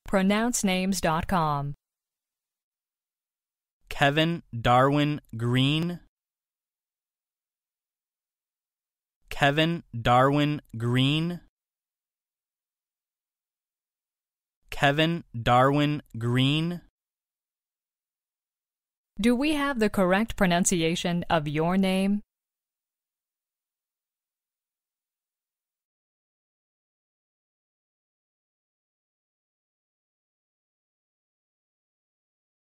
pronouncenames.com. Kevin Darwin Greene. Kevin Darwin Greene. Kevin Darwin Greene. Do we have the correct pronunciation of your name?